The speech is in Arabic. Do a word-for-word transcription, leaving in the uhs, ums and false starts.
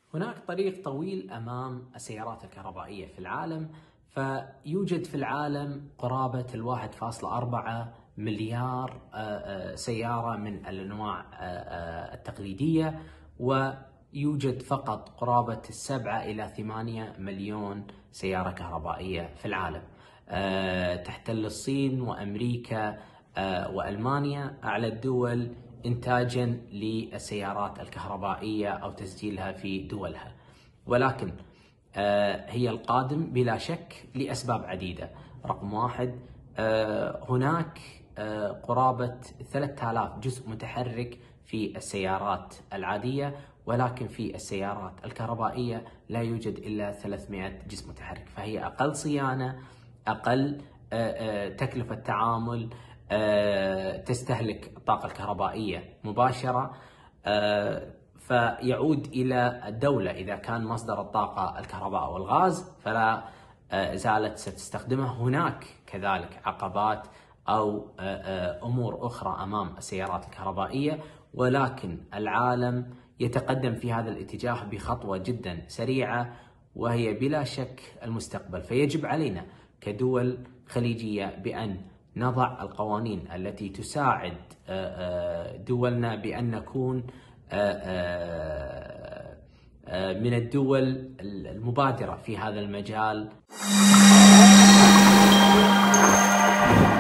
هناك طريق طويل أمام السيارات الكهربائية في العالم، فيوجد في العالم قرابة الواحد فاصلة أربعة مليار سيارة من الأنواع التقليدية، ويوجد فقط قرابة السبعة إلى ثمانية مليون سيارة كهربائية في العالم. تحتل الصين وأمريكا وألمانيا أعلى الدول إنتاجاً للسيارات الكهربائية أو تسجيلها في دولها، ولكن هي القادم بلا شك لأسباب عديدة. رقم واحد، هناك قرابة ثلاثة آلاف جزء متحرك في السيارات العادية، ولكن في السيارات الكهربائية لا يوجد إلا ثلاثمئة جزء متحرك، فهي أقل صيانة، أقل تكلفة تعامل، تستهلك الطاقة الكهربائية مباشرة، فيعود إلى الدولة إذا كان مصدر الطاقة الكهرباء أو الغاز فلا زالت ستستخدمه. هناك كذلك عقبات أو أمور أخرى أمام السيارات الكهربائية، ولكن العالم يتقدم في هذا الاتجاه بخطوة جدا سريعة، وهي بلا شك المستقبل. فيجب علينا كدول خليجية بأن نضع القوانين التي تساعد دولنا بأن نكون من الدول المبادرة في هذا المجال.